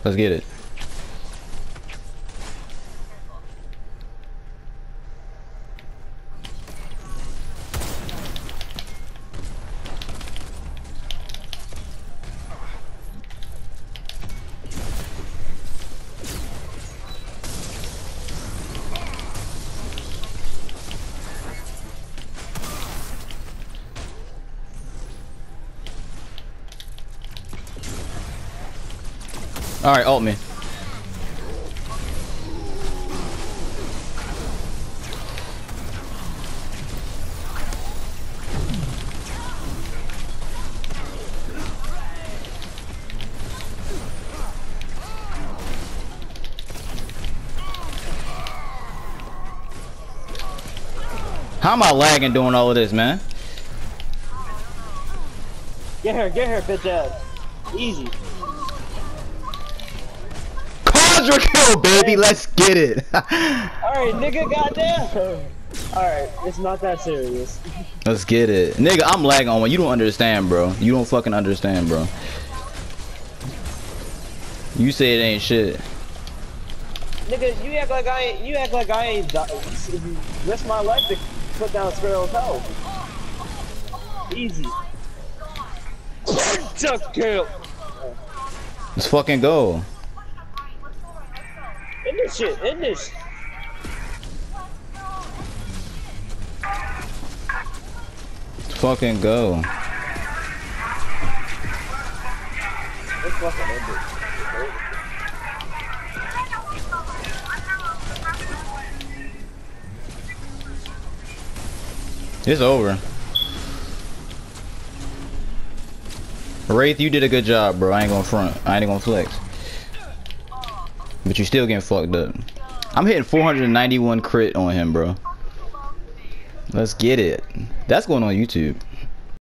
Let's get it. Alright, ult me. How am I lagging doing all of this, man? Get her, bitch ass. Easy. Quadra kill, baby, let's get it. Alright, nigga, goddamn. Alright, it's not that serious. Let's get it. Nigga, I'm lagging on one. You don't understand, bro. You don't fucking understand, bro. You say it ain't shit. Nigga, you act like I ain't risk my life to put down Sparrow's health. Easy. Just kill. Let's fucking go. In this shit, in this. Let's fucking go. Let's fucking end it. It's over. Wraith, you did a good job, bro. I ain't gonna front. I ain't gonna flex. But you still getting fucked up. I'm hitting 491 crit on him, bro. Let's get it. That's going on YouTube.